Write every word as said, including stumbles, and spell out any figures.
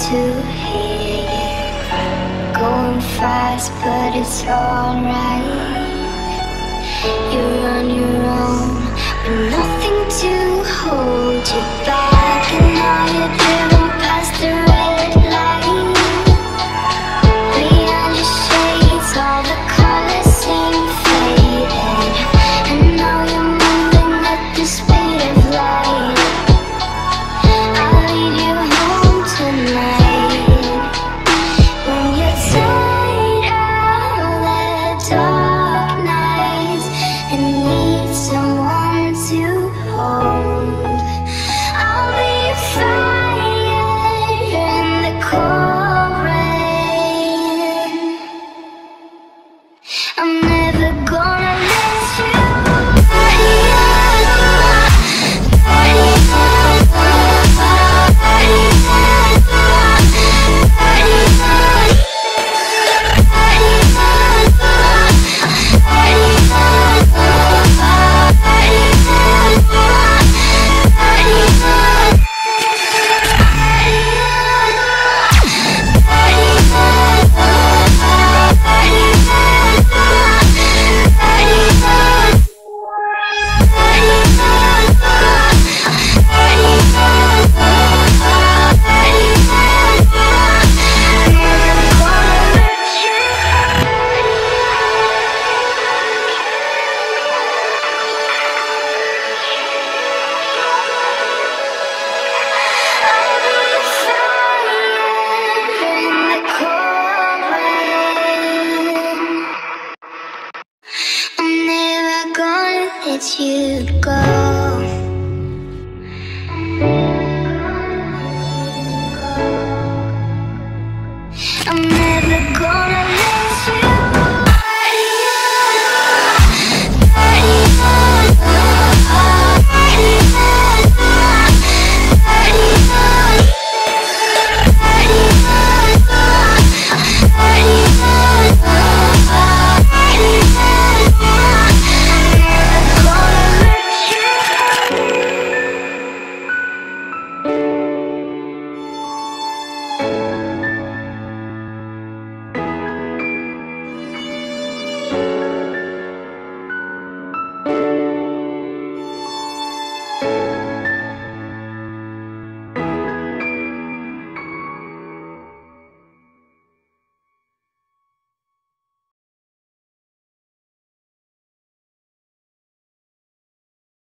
to hear. Going fast, but it's alright. You're on your own, with nothing to hold you back. And now you're driven past the red light. Beyond your shades, all the colors seem faded. And now you're moving at the speed of light. I'll lead you home tonight. When you're tired of the dark nights and need someone to hold.